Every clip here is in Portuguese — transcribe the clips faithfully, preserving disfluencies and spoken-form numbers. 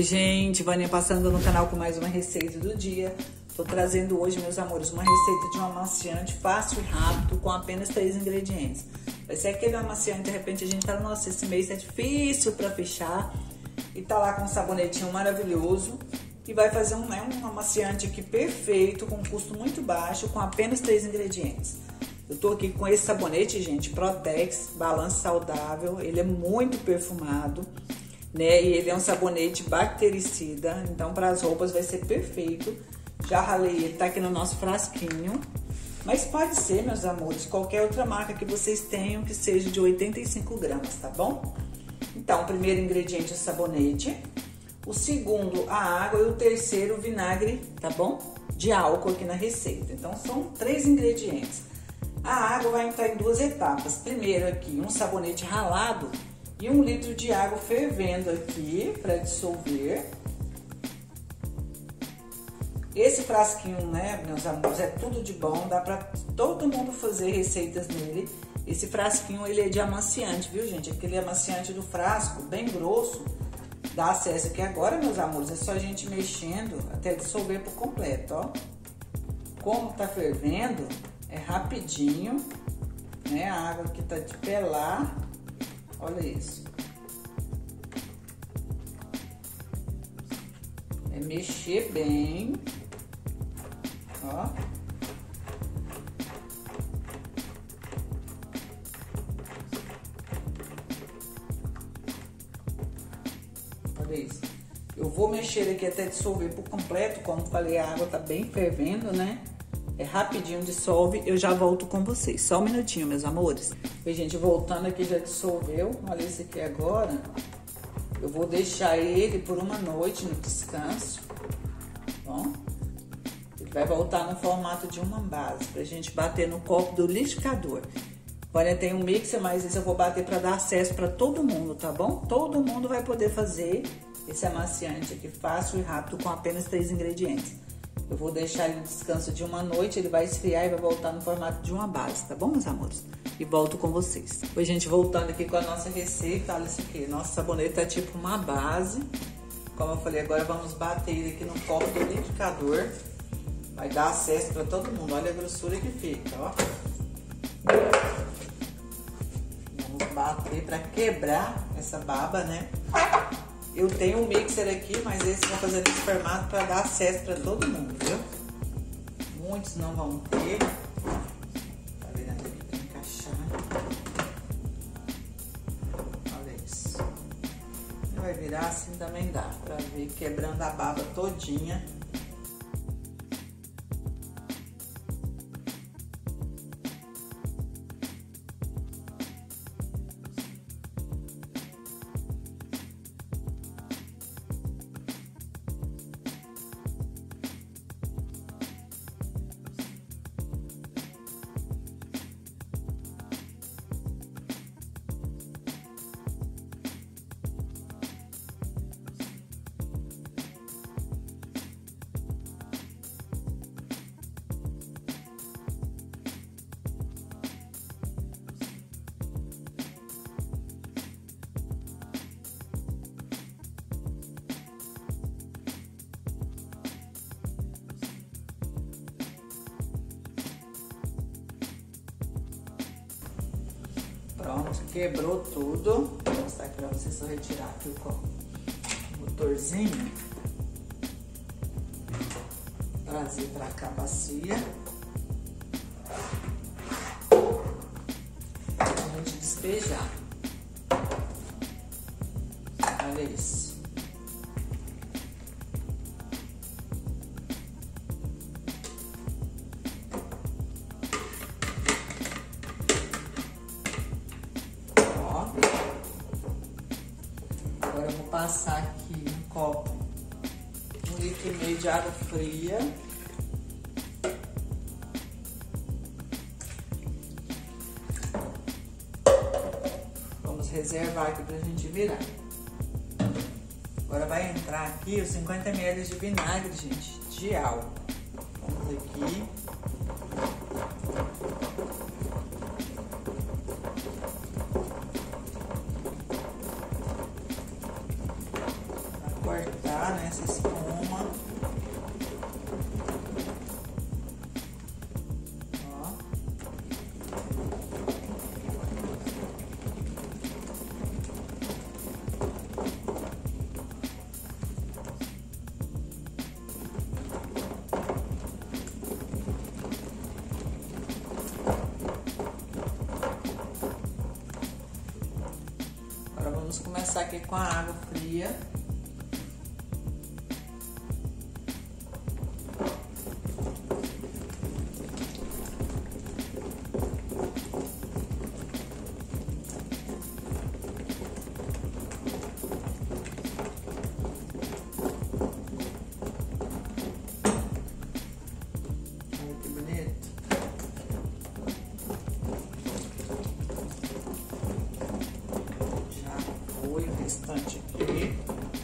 Oi gente, Vânia passando no canal com mais uma receita do dia. Tô trazendo hoje, meus amores, uma receita de um amaciante fácil e rápido com apenas três ingredientes. Vai ser aquele amaciante, de repente a gente fala, nossa, esse mês é difícil pra fechar. E tá lá com um sabonetinho maravilhoso. E vai fazer um, é um amaciante aqui perfeito, com um custo muito baixo, com apenas três ingredientes. Eu tô aqui com esse sabonete, gente, Protex, Balance Saudável. Ele é muito perfumado, né? E ele é um sabonete bactericida, então para as roupas vai ser perfeito. Já ralei ele, tá aqui no nosso frasquinho. Mas pode ser, meus amores, qualquer outra marca que vocês tenham que seja de oitenta e cinco gramas, tá bom? Então, o primeiro ingrediente é o sabonete. O segundo, a água. E o terceiro, o vinagre, tá bom? De álcool aqui na receita. Então, são três ingredientes. A água vai entrar em duas etapas. Primeiro aqui, um sabonete ralado e um litro de água fervendo aqui para dissolver. Esse frasquinho, né, meus amores, é tudo de bom, dá para todo mundo fazer receitas nele. Esse frasquinho, ele é de amaciante, viu, gente? Aquele amaciante do frasco, bem grosso, dá acesso aqui. Agora, meus amores, é só a gente mexendo até dissolver por completo, ó. Como tá fervendo, é rapidinho, né? A água aqui tá de pelar, olha isso. É mexer bem, ó. Olha isso. Eu vou mexer aqui até dissolver por completo, como falei, a água tá bem fervendo, né? É rapidinho, dissolve, eu já volto com vocês. Só um minutinho, meus amores. E, gente, voltando aqui, já dissolveu. Olha esse aqui agora. Eu vou deixar ele por uma noite no descanso. Bom, ele vai voltar no formato de uma base, pra gente bater no copo do liquidificador. Agora tem um mixer, mas esse eu vou bater pra dar acesso pra todo mundo, tá bom? Todo mundo vai poder fazer esse amaciante aqui fácil e rápido com apenas três ingredientes. Eu vou deixar ele no descanso de uma noite, ele vai esfriar e vai voltar no formato de uma base, tá bom, meus amores? E volto com vocês. Oi, gente, voltando aqui com a nossa receita, olha isso aqui. Nosso sabonete tá tipo uma base. Como eu falei, agora vamos bater ele aqui no copo do liquidificador. Vai dar acesso pra todo mundo. Olha a grossura que fica, ó. Vamos bater pra quebrar essa baba, né? Eu tenho um mixer aqui, mas esse eu vou fazer nesse formato para dar acesso para todo mundo, viu? Muitos não vão ter. Tá vendo aqui pra encaixar? Olha isso. Vai virar assim também dá, para ver quebrando a baba todinha. Pronto, quebrou tudo. Vou mostrar aqui pra vocês, só retirar aqui o motorzinho. Trazer pra cá a bacia. Pra gente despejar. Olha isso. Agora eu vou passar aqui no copo um litro e meio de água fria. Vamos reservar aqui pra gente virar. Agora vai entrar aqui os cinquenta mililitros de vinagre, gente, de álcool. Vamos aqui. cortar. tirar, né, essa espuma. Ó. Agora vamos começar aqui com a água fria. Olha que bonito. Já foi o restante aqui.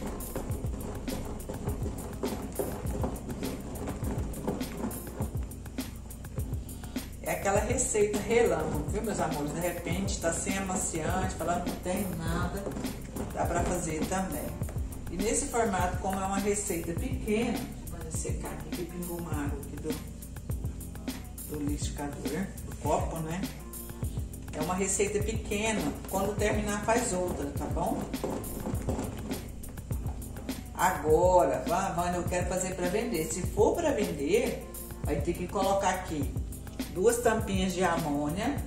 É aquela receita relâmpago, viu, meus amores? De repente tá sem amaciante, falando que não tem nada, dá pra fazer também. E nesse formato, como é uma receita pequena, deixa eu secar aqui, que pingou uma água aqui do, do liquidificador, do copo, né? É uma receita pequena, quando terminar faz outra, tá bom? Agora, ah, Vânia, eu quero fazer pra vender. Se for pra vender, vai ter que colocar aqui duas tampinhas de amônia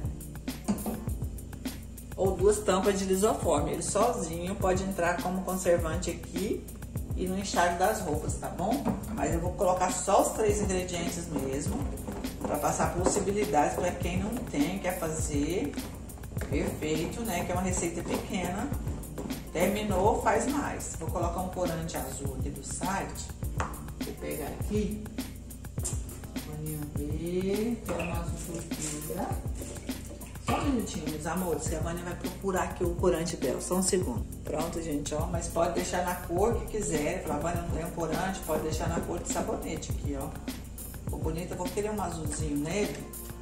ou duas tampas de lisoforme. Ele sozinho pode entrar como conservante aqui e no enxágue das roupas, tá bom? Mas eu vou colocar só os três ingredientes mesmo, para passar possibilidades para quem não tem, quer fazer perfeito, né? Que é uma receita pequena. Terminou, faz mais. Vou colocar um corante azul aqui do site. Vou pegar aqui. Vamos ver. Tem uma azul fibra. Só um minutinho, meus amores, que a Vânia vai procurar aqui o corante dela. Só um segundo. Pronto, gente, ó. Mas pode deixar na cor que quiser. Falar, Vânia, não tem um corante, pode deixar na cor de sabonete aqui, ó. Ficou bonito. Eu vou querer um azulzinho nele.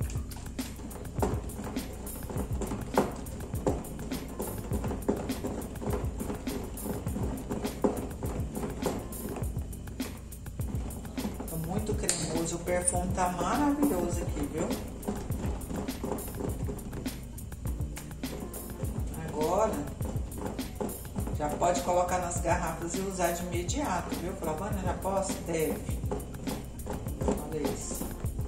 Muito cremoso, o perfume tá maravilhoso aqui, viu? Agora, já pode colocar nas garrafas e usar de imediato, viu? Flavana, já posso? Deve. Olha isso.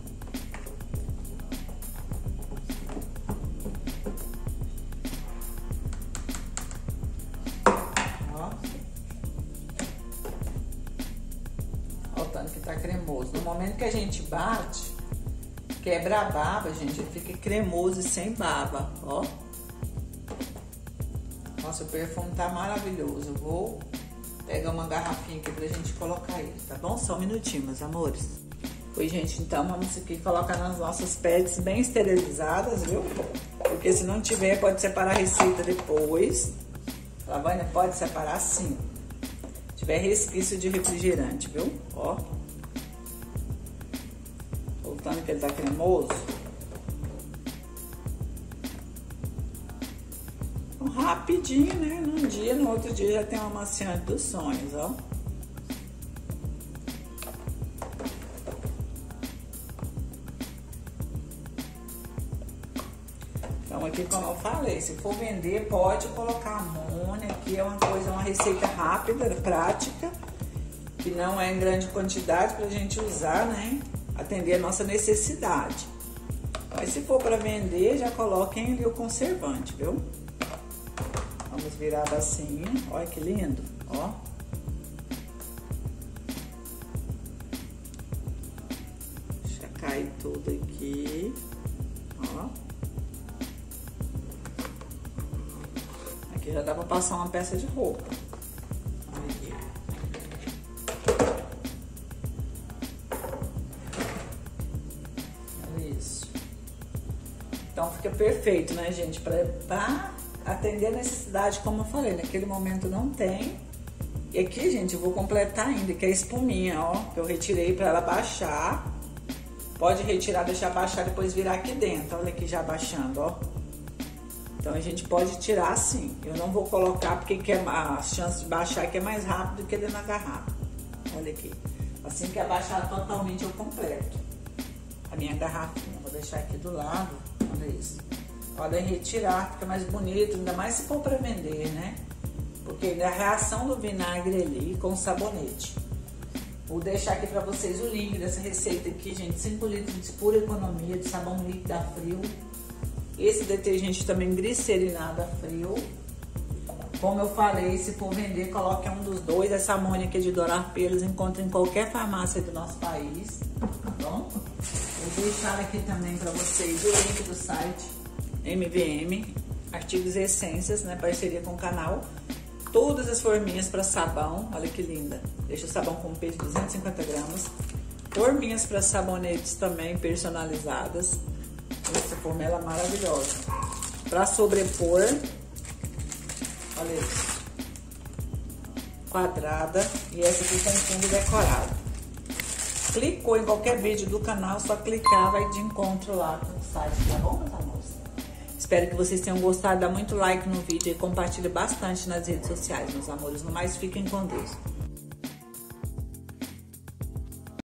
Que tá cremoso. No momento que a gente bate, quebra a baba, gente, ele fica cremoso e sem baba, ó. Nossa, o perfume tá maravilhoso. Eu vou pegar uma garrafinha aqui pra gente colocar ele, tá bom? Só um minutinho, meus amores. Oi, gente, então vamos aqui colocar nas nossas pads bem esterilizadas, viu? Porque se não tiver, pode separar a receita depois. A Vânia pode separar sim. Se tiver resquício de refrigerante, viu? Ó. Voltando que ele tá cremoso. Então, rapidinho, né? Num dia, no outro dia já tem uma amaciante dos sonhos, ó. Então aqui, como eu falei, se for vender, pode colocar amônia. Aqui é uma coisa, uma receita rápida, prática, que não é em grande quantidade pra gente usar, né? Atender a nossa necessidade. Mas se for para vender, já coloquem ali o conservante, viu? Vamos virar assim, olha que lindo, ó. Deixa cair tudo aqui, ó. Aqui já dá para passar uma peça de roupa. Então fica perfeito, né, gente? Pra, pra atender a necessidade, como eu falei, naquele momento não tem. E aqui, gente, eu vou completar ainda, que é a espuminha, ó, que eu retirei pra ela baixar. Pode retirar, deixar baixar, depois virar aqui dentro. Olha aqui já baixando, ó. Então a gente pode tirar assim. Eu não vou colocar porque quer, a chance de baixar aqui é mais rápido do que dentro da garrafa. Olha aqui. Assim que abaixar totalmente eu completo. A minha garrafinha, vou deixar aqui do lado. Olha isso. Podem retirar, fica mais bonito, ainda mais se for para vender, né? Porque é a reação do vinagre ali com o sabonete. Vou deixar aqui para vocês o link dessa receita aqui, gente. cinco litros de pura economia de sabão líquido a frio. Esse detergente também glicerinado a frio. Como eu falei, se for vender, coloque um dos dois. Essa amônia de dourar pelos encontra em qualquer farmácia do nosso país, tá bom? Vou deixar aqui também para vocês o link do site M V M, Artigos e Essências, né? Parceria com o canal. Todas as forminhas para sabão, olha que linda. Deixa o sabão com peso de duzentos e cinquenta gramas. Forminhas para sabonetes também personalizadas. Essa forma ela é maravilhosa. Para sobrepor, olha isso. Quadrada. E essa aqui com fundo decorado. Clicou em qualquer vídeo do canal, só clicar, vai de encontro lá no site, tá bom, meus amores? Espero que vocês tenham gostado. Dá muito like no vídeo e compartilhe bastante nas redes sociais, meus amores. No mais, fiquem com Deus.